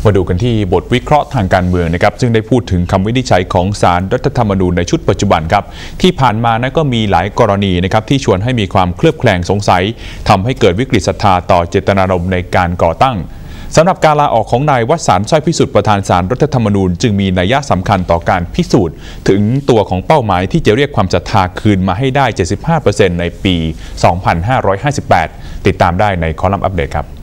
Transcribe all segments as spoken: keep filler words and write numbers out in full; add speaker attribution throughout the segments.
Speaker 1: มาดูกันที่บทวิเคราะห์ทางการเมืองนะครับซึ่งได้พูดถึงคำวินิจฉัยของศาลรัฐธรรมนูญในชุดปัจจุบันครับที่ผ่านมานะก็มีหลายกรณีนะครับที่ชวนให้มีความเคลือบแคลงสงสัยทำให้เกิดวิกฤตศรัทธาต่อเจตนารมณ์ในการก่อตั้งสำหรับการลาออกของนายวสันต์ สร้อยพิสุทธิ์ประธานศาลรัฐธรรมนูญจึงมีนัยสำคัญต่อการพิสูจน์ถึงตัวของเป้าหมายที่จะเรียกความศรัทธาคืนมาให้ได้ เจ็ดสิบห้าเปอร์เซ็นต์ ในปี สองพันห้าร้อยห้าสิบแปด ติดตามได้ในคอลัมน์อัปเดตครับ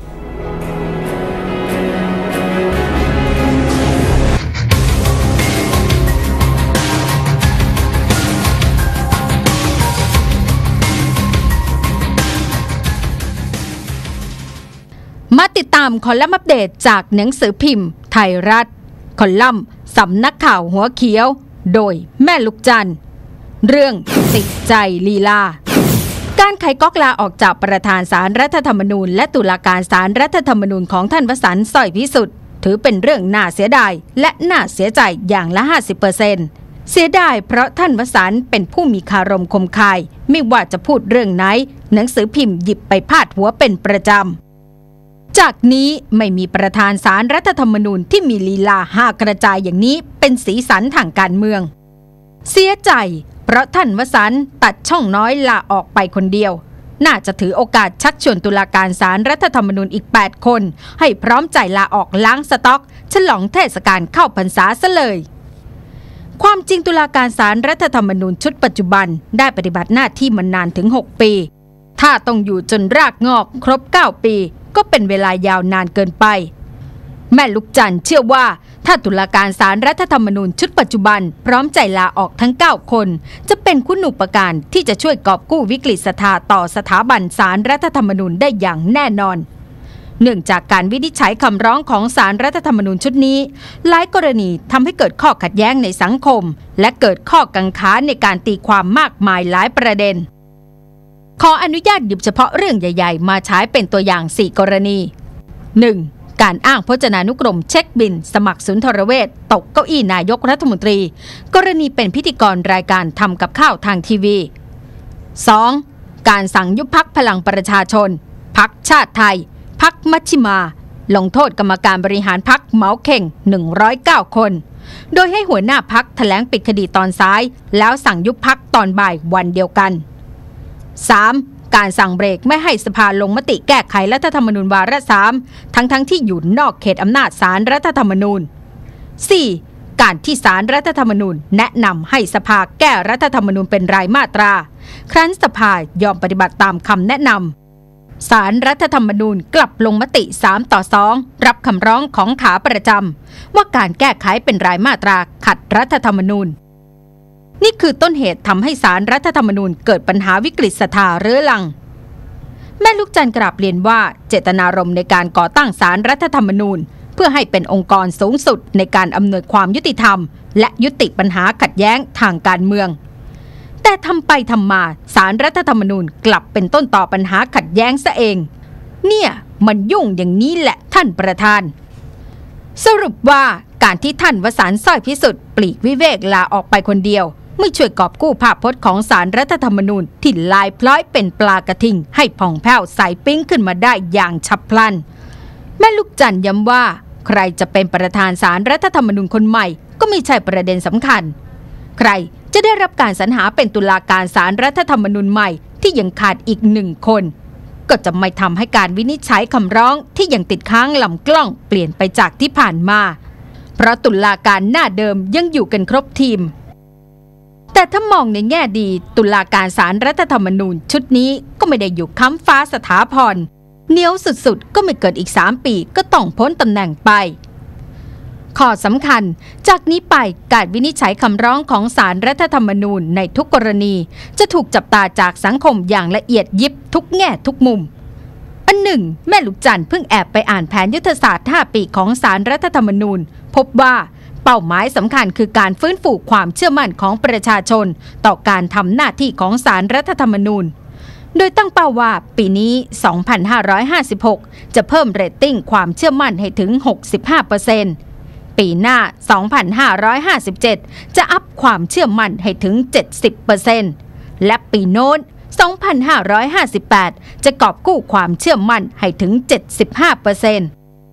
Speaker 2: มาติดตามคอลัมน์อัปเดตจากหนังสือพิมพ์ไทยรัฐคอลัมน์สำนักข่าวหัวเขียวโดยแม่ลูกจันทร์เรื่องติดใจลีลาการไขก๊อกลาออกจากประธานศาลรัฐธรรมนูญและตุลาการศาลรัฐธรรมนูญของท่านวสันต์ สร้อยพิสุทธิ์ถือเป็นเรื่องน่าเสียดายและน่าเสียใจอย่างละ ห้าสิบเปอร์เซ็นต์ เสียดายเพราะท่านวสันต์เป็นผู้มีคารมคมคายไม่ว่าจะพูดเรื่องไหนหนังสือพิมพ์หยิบไปพาดหัวเป็นประจำจากนี้ไม่มีประธานศาลรัฐธรรมนูญที่มีลีลาห้ากระจายอย่างนี้เป็นสีสันทางการเมืองเสียใจเพราะท่านวสันต์ตัดช่องน้อยลาออกไปคนเดียวน่าจะถือโอกาสชักชวนตุลาการศาลรัฐธรรมนูญอีกแปดคนให้พร้อมใจลาออกล้างสต๊อกฉลองเทศกาลเข้าพรรษาซะเลยความจริงตุลาการศาลรัฐธรรมนูญชุดปัจจุบันได้ปฏิบัติหน้าที่มานานถึงหกปีถ้าต้องอยู่จนรากงอกครบเก้าปีก็เป็นเวลายาวนานเกินไปแม่ลูกจันทร์เชื่อว่าถ้าตุลาการศาลรัฐธรรมนูญชุดปัจจุบันพร้อมใจลาออกทั้งเก้าคนจะเป็นคุณูปการที่จะช่วยกอบกู้วิกฤตศรัทธาต่อสถาบันศาลรัฐธรรมนูญได้อย่างแน่นอนเนื่องจากการวินิจฉัยคำร้องของศาลรัฐธรรมนูญชุดนี้หลายกรณีทำให้เกิดข้อขัดแย้งในสังคมและเกิดข้อกังขาในการตีความมากมายหลายประเด็นขออนุญาตหยิบเฉพาะเรื่องใหญ่ๆมาใช้เป็นตัวอย่างสี่กรณี หนึ่ง. การอ้างพจนานุกรมเช็คบินสมัครสุนทรเวชตกเก้าอี้นายกรัฐมนตรีกรณีเป็นพิธีกรรายการทำกับข้าวทางทีวี สอง. การสั่งยุบพรรคพลังประชาชนพรรคชาติไทยพรรคมัชฌิมาลงโทษกรรมการบริหารพรรคเหมาเข่งหนึ่งร้อยเก้าคนโดยให้หัวหน้าพรรคแถลงปิดคดีตอนซ้ายแล้วสั่งยุบพรรคตอนบ่ายวันเดียวกัน สาม. การสั่งเบรกไม่ให้สภาลงมติแก้ไขรัฐธรรมนูญวาระสามทั้งทั้งที่อยู่นอกเขตอำนาจศาลรัฐธรรมนูญ สี่. การที่ศาลรัฐธรรมนูญแนะนำให้สภาแก้รัฐธรรมนูญเป็นรายมาตราครั้นสภายอมปฏิบัติตามคำแนะนำศาลรัฐธรรมนูญกลับลงมติสามต่อสองรับคำร้องของขาประจำว่าการแก้ไขเป็นรายมาตราขัดรัฐธรรมนูญนี่คือต้นเหตุทำให้ศาลรัฐธรรมนูญเกิดปัญหาวิกฤตศรัทธาเรื้อรังแม่ลูกจันทร์กราบเรียนว่าเจตนารมณ์ในการก่อตั้งศาลรัฐธรรมนูญเพื่อให้เป็นองค์กรสูงสุดในการอำนวยความยุติธรรมและยุติปัญหาขัดแย้งทางการเมืองแต่ทำไปทำมาศาลรัฐธรรมนูญกลับเป็นต้นต่อปัญหาขัดแย้งซะเองเนี่ยมันยุ่งอย่างนี้แหละท่านประธานสรุปว่าการที่ท่านวสันต์ สร้อยพิสุทธิ์ปลีกวิเวกลาออกไปคนเดียวไม่ช่วยกอบกู้ภาพพจน์ของศาลรัฐธรรมนูญที่ลายพล้อยเป็นปลากระทิงให้ผ่องแผ้วใสปิ๊งขึ้นมาได้อย่างฉับพลันแม่ลูกจันทร์ย้ำว่าใครจะเป็นประธานศาลรัฐธรรมนูญคนใหม่ก็ไม่ใช่ประเด็นสำคัญใครจะได้รับการสรรหาเป็นตุลาการศาลรัฐธรรมนูญใหม่ที่ยังขาดอีกหนึ่งคนก็จะไม่ทำให้การวินิจฉัยคำร้องที่ยังติดค้างลำกล้องเปลี่ยนไปจากที่ผ่านมาเพราะตุลาการหน้าเดิมยังอยู่กันครบทีมแต่ถ้ามองในแง่ดีตุลาการศาลรัฐธรรมนูญชุดนี้ก็ไม่ได้อยู่ค้ำฟ้าสถาพรเหนียวสุดๆก็ไม่เกิดอีกสามปีก็ต้องพ้นตำแหน่งไปข้อสำคัญจากนี้ไปการวินิจฉัยคำร้องของศาลรัฐธรรมนูญในทุกกรณีจะถูกจับตาจากสังคมอย่างละเอียดยิบทุกแง่ทุกมุมอันหนึ่งแม่ลูกจันทร์เพิ่งแอบไปอ่านแผนยุทธศาสตร์ห้าปีของศาลรัฐธรรมนูญพบว่าเป้าหมายสำคัญคือการฟื้นฟูความเชื่อมั่นของประชาชนต่อการทำหน้าที่ของศาลรัฐธรรมนูญโดยตั้งเป้าว่าปีนี้ สองพันห้าร้อยห้าสิบหก จะเพิ่มเรตติ้งความเชื่อมั่นให้ถึง หกสิบห้าเปอร์เซ็นต์ ปีหน้า สองพันห้าร้อยห้าสิบเจ็ด จะอัพความเชื่อมั่นให้ถึง เจ็ดสิบเปอร์เซ็นต์ และปีโน้น สองพันห้าร้อยห้าสิบแปด จะกอบกู้ความเชื่อมั่นให้ถึง เจ็ดสิบห้าเปอร์เซ็นต์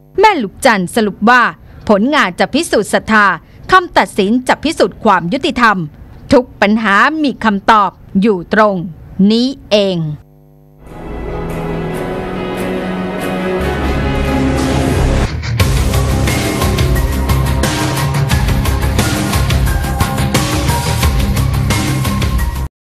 Speaker 2: แม่ลูกจันทร์สรุปว่าผลงานจะพิสูจน์ศรัทธาคำตัดสินจะพิสูจน์ความยุติธรรมทุกปัญหามีคำตอบอยู่ตรงนี้เอง